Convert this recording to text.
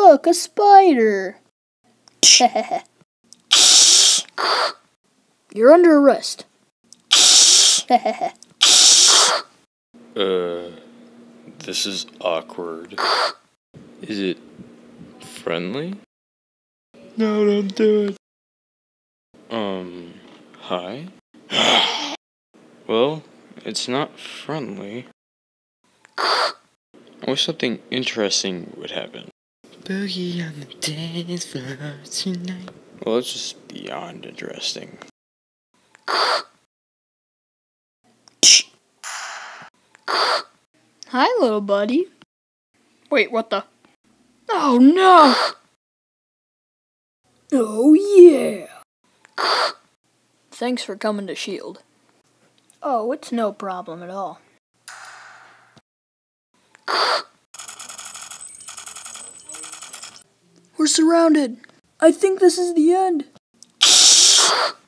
Look, a spider. You're under arrest. This is awkward. Is it friendly? No, don't do it. Hi? Well, it's not friendly. I wish something interesting would happen. Boogie on the dance floor tonight. Well, it's just beyond interesting. Hi, little buddy. Wait, what the? Oh, no! Oh, yeah! Thanks for coming to S.H.I.E.L.D. Oh, it's no problem at all. We're surrounded. I think this is the end.